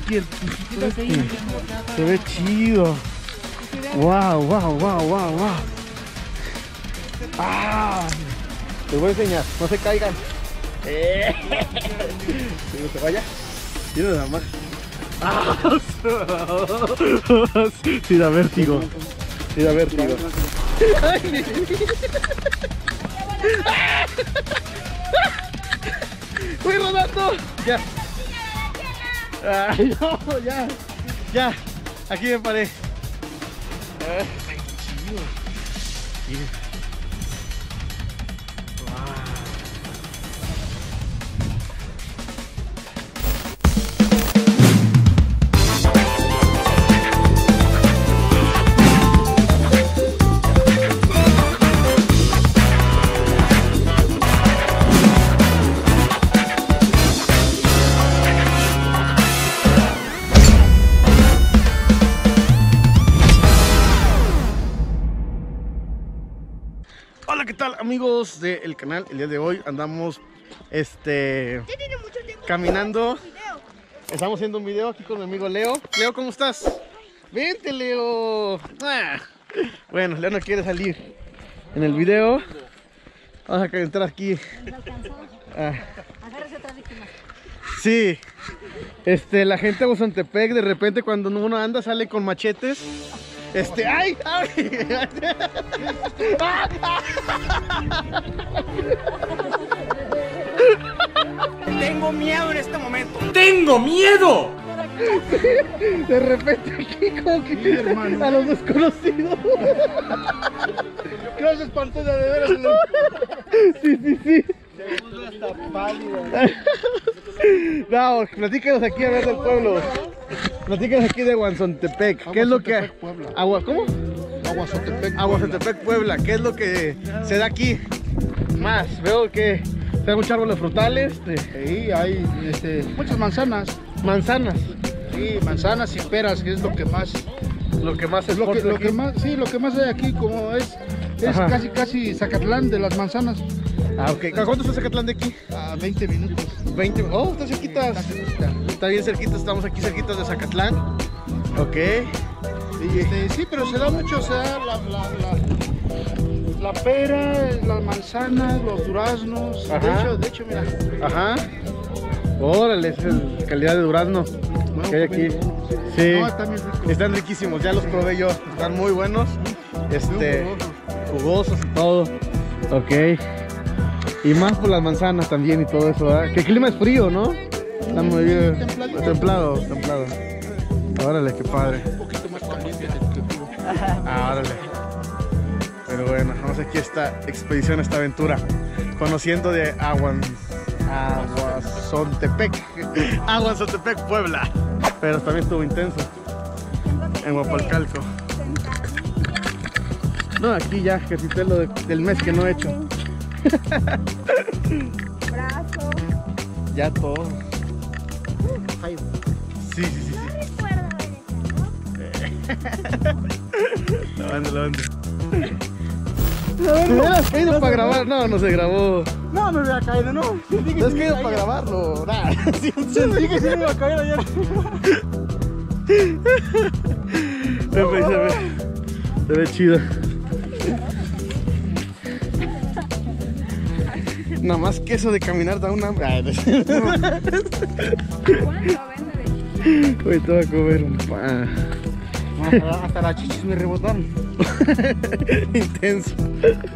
aquí el puntito este. Se ve chido. Wow, wow, wow, wow, wow. Ah, les voy a enseñar, no se caigan. No se vaya. Mira nada más. Ah, sí da vértigo. Sí da vértigo. ¡Voy rodando! Ya. Ay, no, ya. Ya. Aquí me paré. Ay, chido. Miren. Hola, ¿qué tal amigos del canal? El día de hoy andamos caminando. Estamos haciendo un video aquí con mi amigo Leo. Leo, ¿cómo estás? Vente, Leo. Bueno, Leo no quiere salir en el video. Vamos a entrar aquí. Agárrese otra víctima. Sí. La gente de Huazontepec de repente cuando uno anda sale con machetes. ¡Ay! ¡Ay! Tengo miedo en este momento. ¡Tengo miedo! De repente aquí como que sí, a los desconocidos. Creo que se espantó de veras. Sí, sí, sí. Está pálido. No, platícanos aquí a ver del pueblo. Platícanos aquí de Huazontepec. ¿Qué es lo que...? Puebla. ¿Cómo? Huazontepec, Puebla. ¿Qué es lo que se da aquí? Más, veo que se dan muchos árboles frutales. Sí, hay muchas manzanas. Manzanas. Sí, manzanas y peras, que es lo que más. Lo que más es Lo que más hay aquí, como es casi Zacatlán de las manzanas. Ah, ok. ¿A cuánto está Zacatlán de aquí? A 20 minutos. 20. Oh, está cerquita. Está bien cerquita, estamos aquí cerquitas de Zacatlán. Ok. Sí, pero se da mucho, se da la pera, las manzanas, los duraznos. Ajá. De hecho, mira. Ajá. Órale, esa es calidad de durazno que hay aquí. Sí. No, están bien ricos. Están riquísimos, ya los probé yo. Están muy buenos. Jugosos y todo. Ok. Y más por las manzanas también y todo eso, ¿verdad? Que el clima es frío, ¿no? Está muy bien. Templado. Órale, qué padre. Un poquito más caliente que frío. Órale. Pero bueno, vamos aquí a esta expedición, esta aventura. Conociendo de Huazontepec, Puebla. Pero también estuvo intenso. En Huapalcalco. No, aquí ya, que si te lo del mes que no he hecho. Brazo. Ya todo. Sí. La banda. ¿Te hubieras caído para grabar? No se grabó. No, me hubiera caído, no. ¿Te has caído para grabarlo? Nah. Sentí que sí me iba a caer ayer. Se ve chido. Nada más que eso de caminar da una hambre. Hoy te voy a comer un pan. Hasta las chichis me rebotaron. Intenso.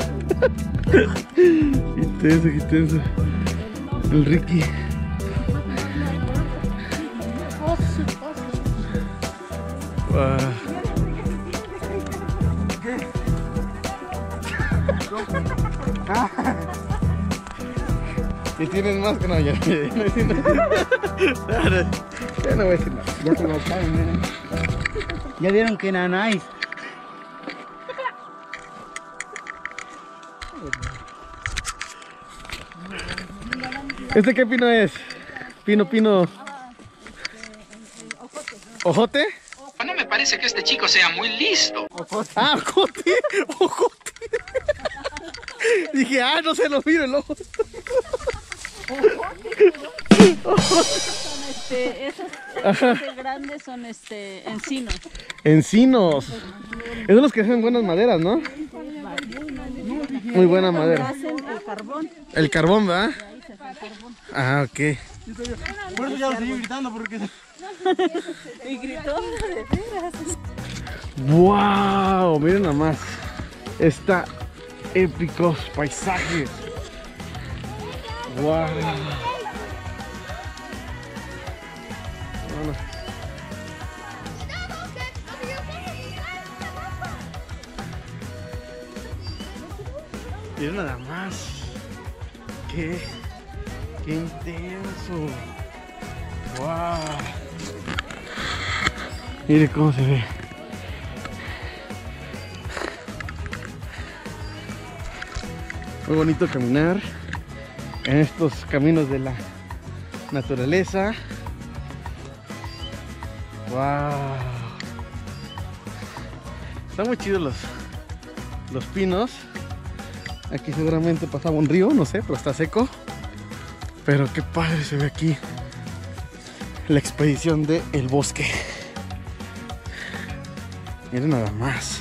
Intenso. El Ricky. Y tienes más que no, ya no voy a decir nada. Ya se lo saben, miren. Ya vieron que nanáis. ¿Este qué pino es? Pino. ¿Ojote? No me parece que este chico sea muy listo. Ah, ojote. Dije, no se nos mire el ojo. Esos de grandes son encinos. Encinos. Es de los que hacen buenas maderas, ¿no? Muy buena madera. Hacen el carbón. El carbón, ¿verdad? Ahí se hace el carbón. Ah, ok. Por eso ya lo seguí gritando porque... Y gritó de veras. ¡Wow! Miren nada más. Está épicos paisajes. ¡Wow! Bueno. Miren nada más. ¡Qué intenso! ¡Wow! Mire cómo se ve. Muy bonito caminar en estos caminos de la naturaleza. ¡Wow! Están muy chidos los pinos. Aquí seguramente pasaba un río, no sé, pero está seco. Pero qué padre se ve aquí la expedición de El Bosque. Miren nada más.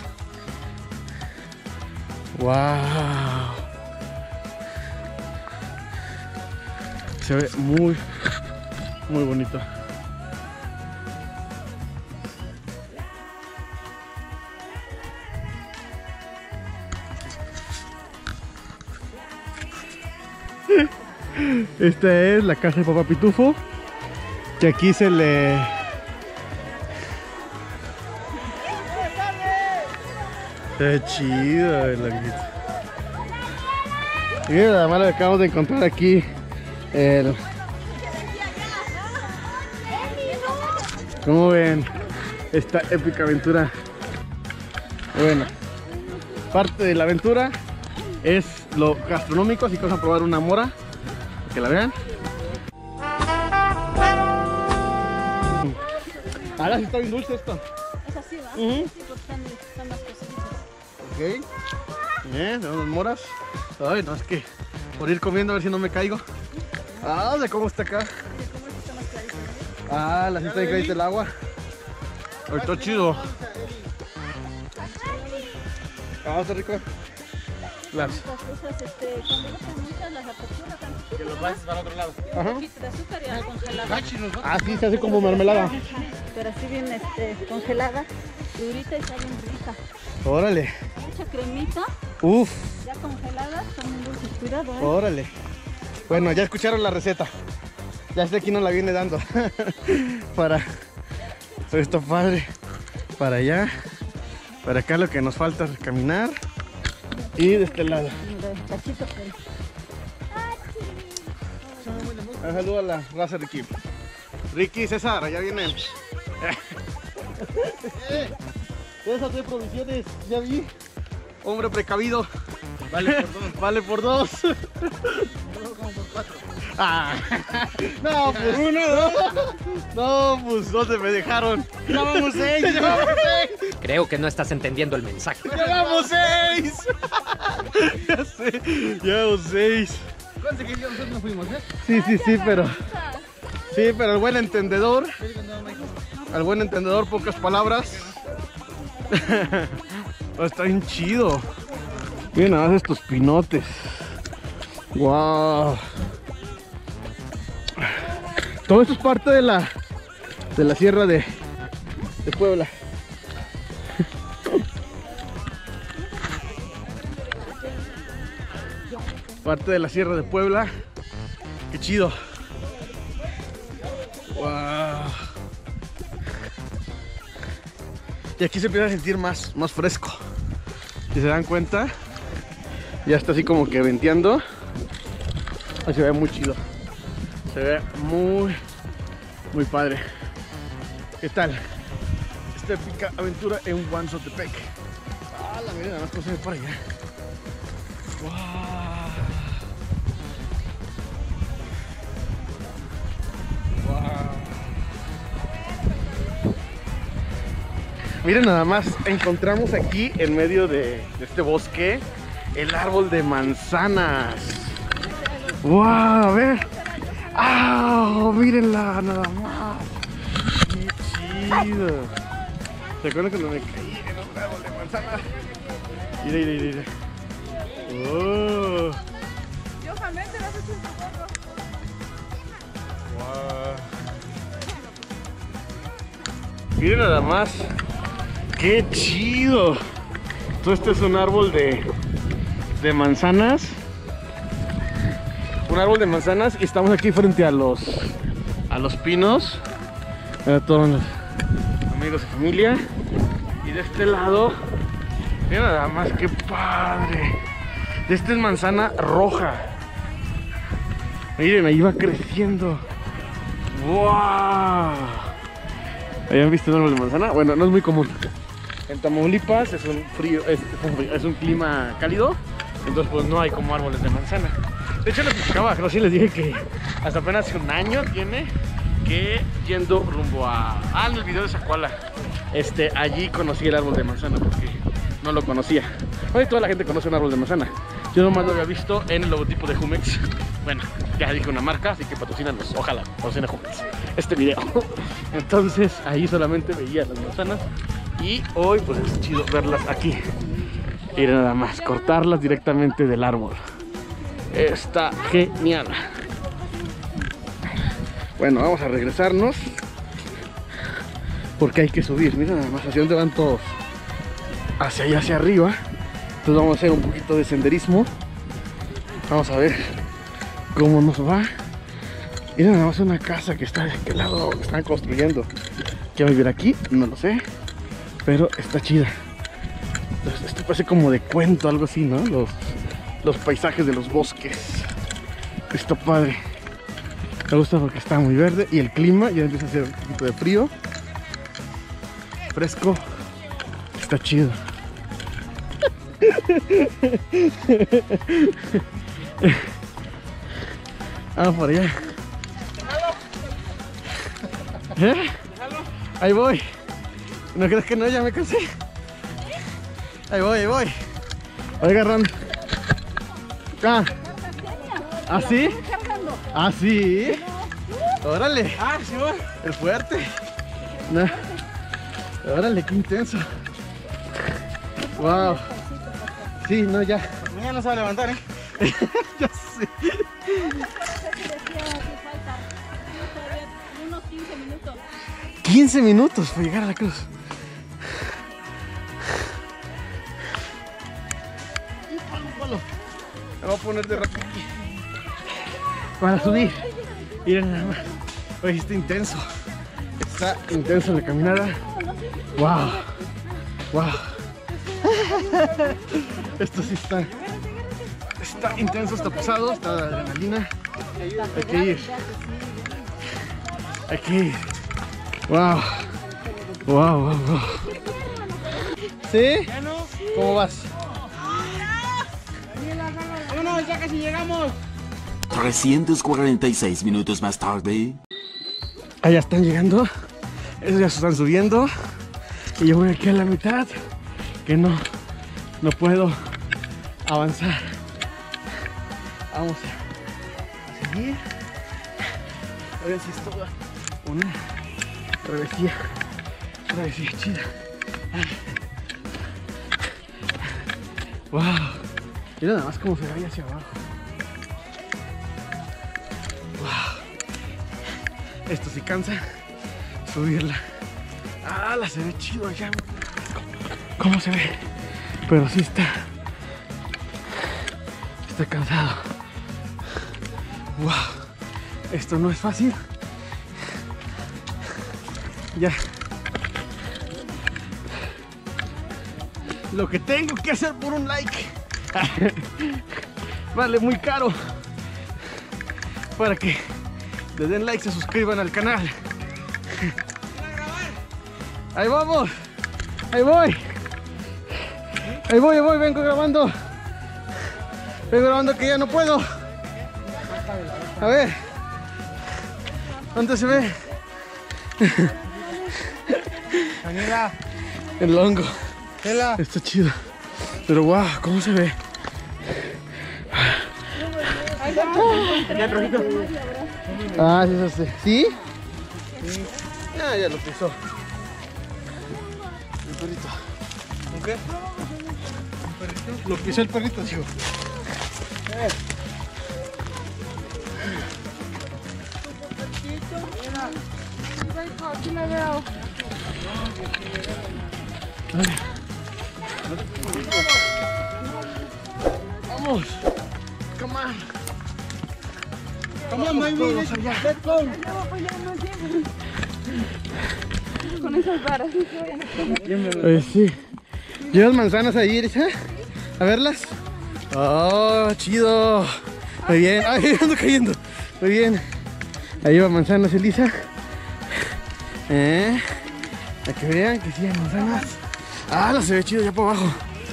¡Wow! Se ve muy bonito. Esta es la casa de Papá Pitufo, que aquí se le... ¡Qué chido el laguito! Miren nada más lo que acabamos de encontrar aquí. ¿Cómo ven esta épica aventura? Bueno, parte de la aventura es lo gastronómico, así que vamos a probar una mora, para que la vean. Ahora sí está bien dulce esto. Es así, ¿va? Ujú. Sí, porque están más cositas. Ok, bien, tenemos las moras. Ay, no, es que por ir comiendo a ver si no me caigo. Ah, de cómo está acá. ¿Cómo está más clarito? Ah, la cinta de crédito del agua. Ay, está chido. Ah, está rico. Las. Estas cosas, cuando no son muchas, las aperturas tan Que los pases para otro lado. un poquito de azúcar y la congelada. Ah, sí, se hace como mermelada. Pero así bien congelada, durita y está bien rica. Órale. Mucha cremita, Uf, ya congelada, son muy dulces. Cuidado, órale. Bueno, ya escucharon la receta. Ya este aquí nos la viene dando. Para esto padre. Para allá. Para acá lo que nos falta es caminar. Y de este lado. Mira, cachito, pero... Un saludo a la raza Ricky. Ricky, César, allá vienen. César de provisiones, ya vi. Hombre precavido. Vale por dos. Vale por dos. Ah, no, pues uno, no, pues ¿dónde me dejaron? Llevamos 6. Llevamos 6. Creo que no estás entendiendo el mensaje. Llevamos 6. Ya sé, llevamos 6. Cuéntate que nosotros no fuimos, ¿eh? Sí, pero al buen entendedor, pocas palabras. Está bien chido. Miren nada más estos pinotes. Wow. Todo esto es parte de la sierra de Puebla. Parte de la sierra de Puebla. Qué chido. Wow. Y aquí se empieza a sentir más fresco. Si se dan cuenta, ya está así como que venteando. Ahí se ve muy chido. Se ve muy padre. ¿Qué tal? Esta épica aventura en Huanzotepec. Ah, la mira, nada más se ve por allá. Wow. Miren nada más, encontramos aquí en medio de este bosque el árbol de manzanas. ¡Wow! A ver. ¡Ah! Mírenla nada más. ¡Qué chido. ¿Se acuerdan cuando me caí en un árbol de manzana? Mira. Oh. Yo también te lo has hecho en tu gorro. Wow. Miren nada más. ¡Qué chido! Todo este es un árbol de manzanas. Un árbol de manzanas y estamos aquí frente a los pinos. A todos los amigos y familia. Y de este lado, miren nada más, qué padre. Esta es manzana roja. Miren, ahí va creciendo. ¡Wow! ¿Habían visto un árbol de manzana? Bueno, no es muy común. En Tamaulipas es un clima cálido, entonces pues no hay como árboles de manzana. De hecho les explicaba, recién les dije que hasta apenas un año tiene que yendo rumbo a... en el video de Zacuala, allí conocí el árbol de manzana porque no lo conocía. Hoy toda la gente conoce un árbol de manzana. Yo nomás lo había visto en el logotipo de Jumex. Bueno, ya dije una marca, así que patrocínanos, ojalá, patrocina Jumex este video. Entonces ahí solamente veía las manzanas y hoy pues es chido verlas aquí. Y nada más, cortarlas directamente del árbol. Está genial. Bueno, vamos a regresarnos porque hay que subir. Mira nada más hacia dónde van todos. Hacia allá, hacia arriba. Entonces vamos a hacer un poquito de senderismo. Vamos a ver cómo nos va. Mira nada más una casa que está de aquel lado, que están construyendo. ¿Quién va a vivir aquí? No lo sé, pero está chida. Entonces, esto parece como de cuento, algo así, ¿no? Los paisajes de los bosques. Está padre. Me gusta porque está muy verde y el clima ya empieza a hacer un poquito de frío. Fresco. Está chido. Por allá. ¿Eh? Ahí voy. ¿No crees que no? Ya me cansé. Ahí voy. Voy agarrando. ¿Ah, sí? ¿Ah, sí? Órale. Sí, el fuerte. No. Órale, qué intenso. Wow. Sí, no, ya. Mañana no se va a levantar, ¿eh? Ya sé. Unos 15 minutos. 15 minutos para llegar a la cruz. Me voy a poner de rápido aquí para subir. Miren nada más. Oye, está intenso. Está intenso la caminada. Wow. Esto sí está intenso, está pesado, está de adrenalina. Hay que ir. Wow. ¿Sí? ¿Cómo vas? Vámonos, ya casi llegamos. 346 minutos más tarde. Allá están llegando. Ellos ya se están subiendo. Y yo voy aquí a la mitad. Que no puedo avanzar. Vamos a seguir. A ver si es toda una travesía chida. Wow. Mira nada más cómo se ve ahí hacia abajo. Wow. Esto sí cansa subirla. La se ve chido allá. ¿Cómo se ve? Pero sí está cansado. Wow. Esto no es fácil. Ya. Lo que tengo que hacer por un like. Vale muy caro. Para que le den like, se suscriban al canal. Ahí vamos. Ahí voy, vengo grabando que ya no puedo. A ver, ¿dónde se ve? Daniela. El hongo. Tela. Está chido. Pero wow, ¿cómo se ve? Ya, trocito. Sí, eso sí. ¿Sí? Ya lo pisó. perrito. ¿Con qué? Lo pisó el perrito, chico. Aquí me veo. Vamos. Come on. Come on, baby, let's go. Con esas varas. Sí. ¿Llevas manzanas ahí, Erika? A verlas. Oh, chido. Muy bien. Ay, ando cayendo. Muy bien. Ahí lleva manzanas, Elisa. Para que vean que sí hay manzanas. Ah, se ve chido ya por abajo.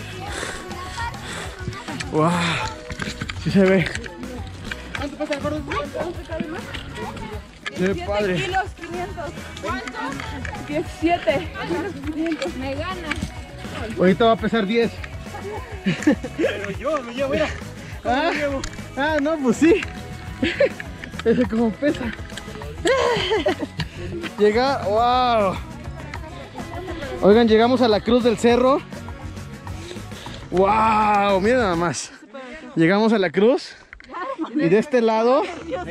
Wow. Sí se ve. ¿Cuánto pasa el gordo? Se ve padre. Kilos 500. ¿Cuánto? 17 kilos 500. Me gana. Ahorita va a pesar 10. Pero yo lo llevo, mira. No, pues sí. Ese como pesa. Llega, wow. Oigan, llegamos a la cruz del cerro. Wow, miren nada más. Llegamos a la cruz. Y de este lado.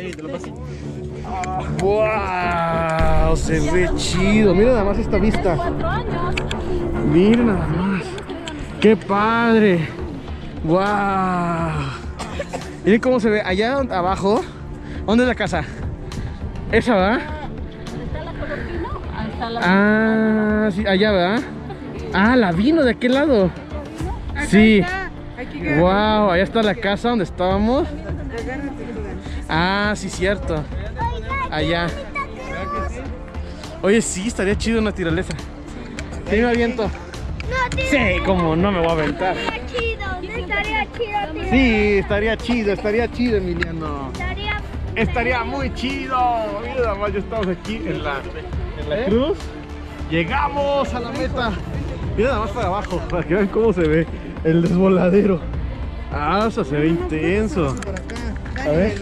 Wow, se ve chido. Miren nada más esta vista. Miren nada más. Qué padre. Wow. Miren cómo se ve allá abajo. ¿Dónde es la casa? Esa, ¿verdad? Ah, sí, allá, ¿verdad? Ah, la vino de aquel lado. Sí. Wow, allá está la casa donde estábamos. Ah, sí, cierto. Allá. Oye, sí, estaría chido en naturaleza. Sí, me aviento. Sí, como no me voy a aventar. Sí, estaría chido, Emiliano. Estaría muy chido. Mira, nada más, ya estamos aquí en la cruz. Llegamos a la meta. Mira nada más para abajo, para que vean cómo se ve el desvoladero. Ah, eso se ve intenso. A ver.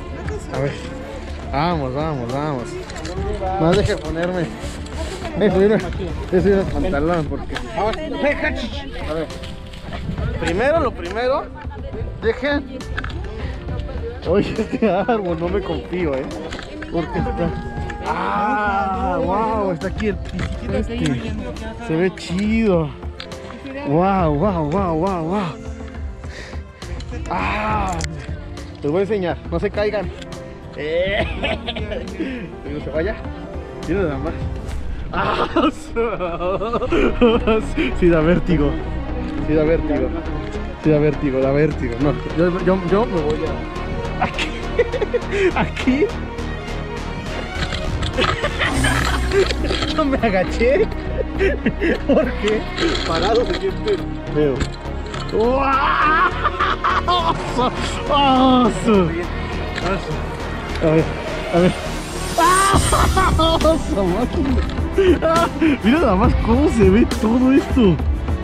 Vamos. No deje ponerme. Subirme el pantalón porque. A ver. Lo primero. Dejen. Oye, este árbol no me confío, porque está. Ah, wow, está aquí el piquito este. Se ve chido. Wow. Ah, les voy a enseñar, no se caigan. No se vaya. Miren nada más. Ah, sí da vértigo. Da vértigo. No, yo me voy a. Aquí. No me agaché porque parado se siente feo. A ver. Mira nada más cómo se ve todo esto.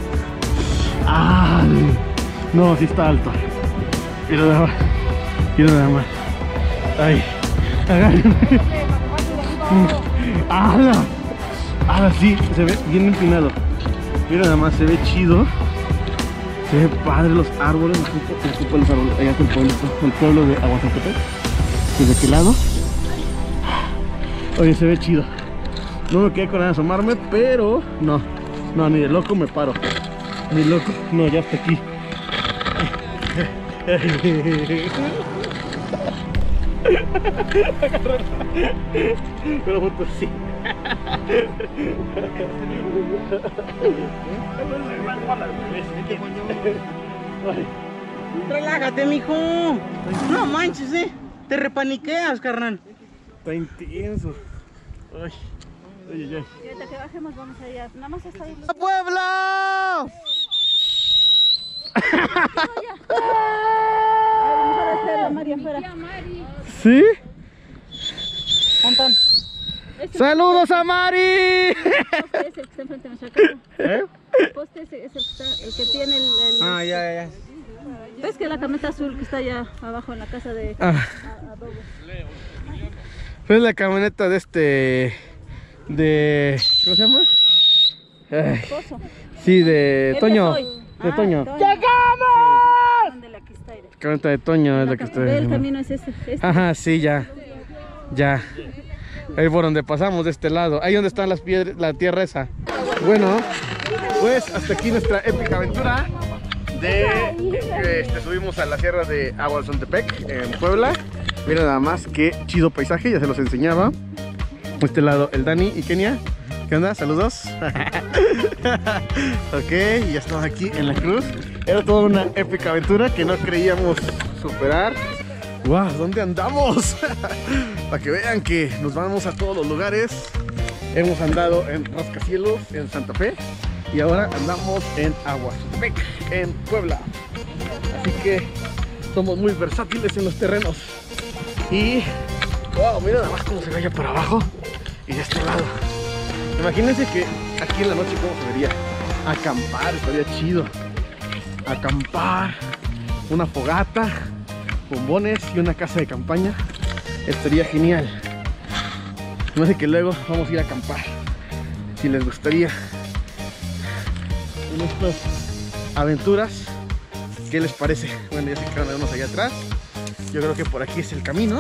No, sí está alto. Mira nada más. Ay, agárrenme. Sí, se ve bien empinado. Mira nada más, se ve chido. Se ve padre los árboles. Los árboles. Allá está el pueblo de Aguasantepec. ¿De qué lado? Oye, se ve chido. No me quedé con nada de asomarme, pero no, ni de loco me paro. Ni loco, no, ya está aquí. Pero pues sí. Relájate, mijo. No manches, te repaniqueas, carnal. Está intenso. Ay. Y ahorita que bajemos vamos allá. Nada más hasta ahí. ¡Puebla! ¿Sí? ¡Saludos a Mari! El poste es el que está enfrente de nuestra casa. El poste es el que tiene el... Ah, ya. ¿Ves que la camioneta azul que está allá abajo en la casa de adobo? Es la camioneta de ¿cómo se llama? Ay, Esposo. sí, de El Toño. que soy. De Toño. ¿Dónde la que está? Cuenta de Toño es la que estoy. Ve, el camino es este. Ajá, sí, ya. Ya. Ahí por donde pasamos, de este lado. Ahí donde están las piedras, la tierra esa. Bueno, pues hasta aquí nuestra épica aventura de subimos a la sierra de Aguazontepec en Puebla. Miren nada más qué chido paisaje, ya se los enseñaba. De este lado el Dani y Kenia. ¿Qué onda? Saludos. Ok, ya estamos aquí en la cruz. Era toda una épica aventura que no creíamos superar. ¡Wow! ¿Dónde andamos? Para que vean que nos vamos a todos los lugares. Hemos andado en Rascacielos, en Santa Fe. Y ahora andamos en Aguazontepec, en Puebla. Así que somos muy versátiles en los terrenos. Y wow, mira nada más cómo se ve allá por abajo y de este lado. Imagínense que aquí en la noche cómo se vería. Acampar, estaría chido. Acampar, una fogata, bombones y una casa de campaña. Estaría genial. No sé que luego vamos a ir a acampar. Si les gustaría en estas aventuras, ¿qué les parece? Bueno, ya se quedaron unos allá atrás. Yo creo que por aquí es el camino.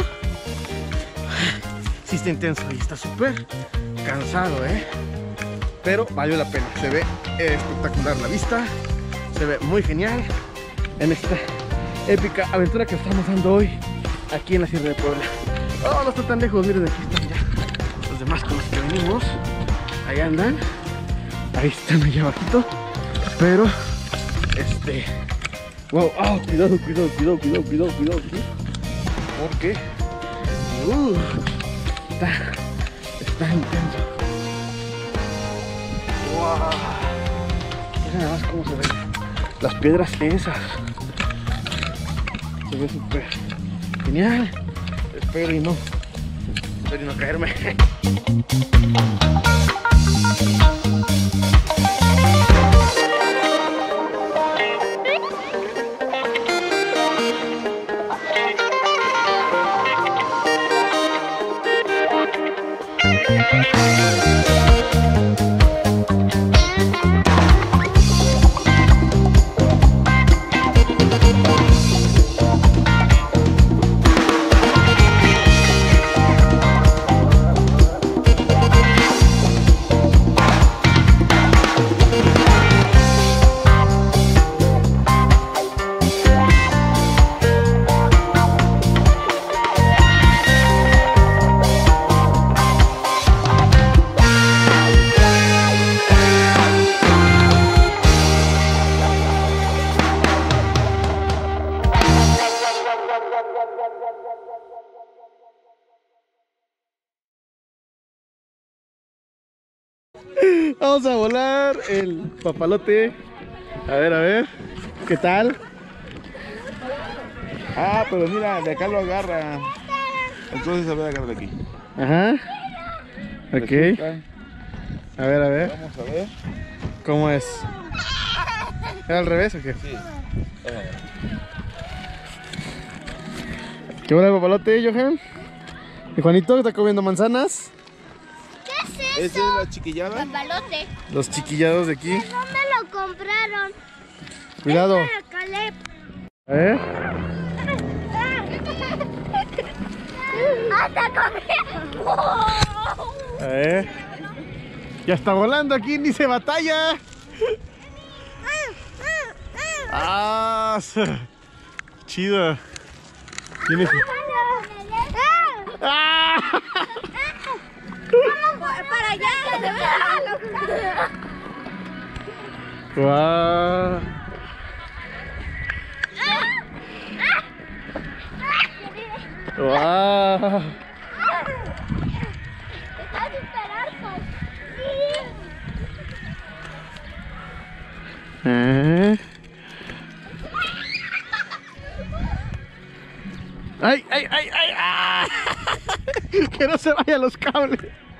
Sí está intenso y está súper cansado, pero valió la pena. Se ve espectacular la vista. Se ve muy genial en esta épica aventura que estamos dando hoy aquí en la Sierra de Puebla. Oh, no está tan lejos, miren, aquí están ya los demás con los que venimos. Ahí andan. Ahí están allá abajito. Pero, wow, cuidado. Porque está intenso. Wow. Miren nada más cómo se ven las piedras esas. Se ve súper genial. Espero y no caerme. Vamos a volar el papalote. A ver, ¿qué tal? Ah, pero mira, de acá lo agarra. Entonces a ver, agarra de aquí. Ajá. Ok. Resulta. A ver. Vamos a ver. ¿Cómo es? ¿Era al revés o qué? Sí. ¿Qué huele el papalote, Johan? ¿Y Juanito que está comiendo manzanas? ¿Esa es la chiquillada? Papalote. Los chiquillados de aquí. ¿Dónde lo compraron? Cuidado. Es para Caleb. A ver. ¡Hasta comió! A ver. Ya está volando aquí, ni se batalla. Ah, chido. ¿Tienes? ¡Ah! ¡Para allá! ¡Guau! ¡Guau! ¡Está súper alto! ¡Ay! ¡Ay! ¡Ah! Que no se vayan los cables.